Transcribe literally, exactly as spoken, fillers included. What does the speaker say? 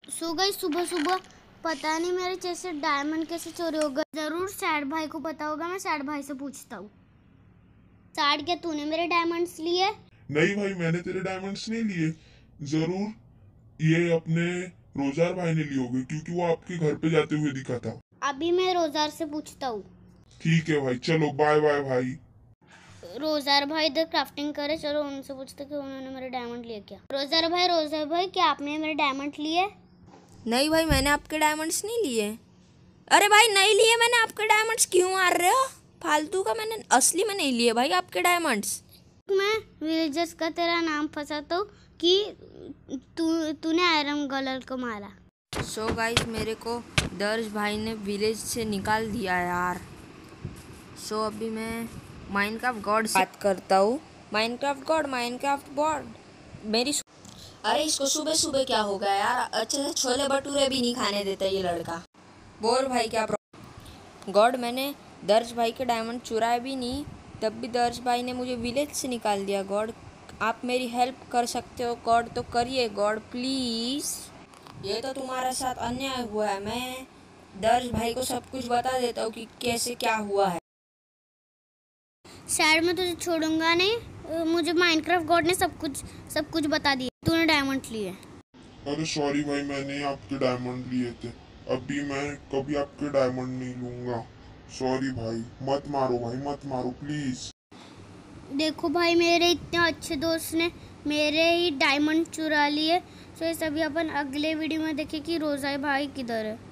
सो गई सुबह सुबह पता नहीं मेरे चेस्ट से डायमंड कैसे चोरी हो गए। जरूर सैड भाई को पता होगा, मैं सैड भाई से पूछता हूँ। सैड, क्या तूने मेरे डायमंड्स लिए? नहीं भाई, मैंने तेरे डायमंड्स नहीं लिए। जरूर ये अपने रोजार भाई ने लिए होंगे, क्योंकि वो आपके घर पे जाते हुए दिखा था। अभी मैं रोजार से पूछता हूँ। ठीक है भाई, चलो बाय बाय भाई। रोजार भाई इधर क्राफ्टिंग करे, चलो उनसे पूछते कि उन्होंने मेरे डायमंड लिए क्या। रोजार भाई रोजार भाई क्या आपने मेरे डायमंड लिए? नहीं भाई, मैंने आपके डायमंड्स नहीं लिए। अरे भाई नहीं लिए मैंने आपके डायमंड्स, क्यों मार रहे हो फालतू का? मैंने असली में नहीं लिए भाई आपके डायमंड्स। मैं विलेजर्स का तेरा नाम फंसाता हूँ कि तू तूने आयरन गर्ल को मारा। सो गाइस, मेरे को दर्श भाई ने विलेज से निकाल दिया यार। सो अभी मैं माइनक्राफ्ट गॉड से बात करता हूँ। माइनक्राफ्ट गॉड, माइनक्राफ्ट गॉड मेरी। अरे इसको सुबह सुबह क्या हो गया यार? अच्छे से छोले भटूरे भी नहीं खाने देता ये लड़का। बोल भाई क्या प्रॉब्लम? गॉड, मैंने दर्श भाई के डायमंड चुराए भी नहीं, तब भी दर्श भाई ने मुझे विलेज से निकाल दिया। गॉड, आप मेरी हेल्प कर सकते हो गॉड, तो करिए गॉड प्लीज़। ये तो तुम्हारे साथ अन्याय हुआ है। मैं दर्श भाई को सब कुछ बता देता हूँ कि कैसे क्या हुआ है। सैड, मैं तुझे छोड़ूंगा नहीं। मुझे माइनक्राफ्ट गॉड ने सब कुछ सब कुछ बता दिया। तूने डायमंड लिए। अरे सॉरी भाई, मैंने आपके डायमंड लिए थे। अभी मैं कभी आपके डायमंड नहीं लूंगा। सॉरी भाई, मत मारो भाई, मत मारो प्लीज। देखो भाई, मेरे इतने अच्छे दोस्त ने मेरे ही डायमंड चुरा लिए। तो ये सभी अपन अगले वीडियो में देखें कि रोजा भाई किधर है।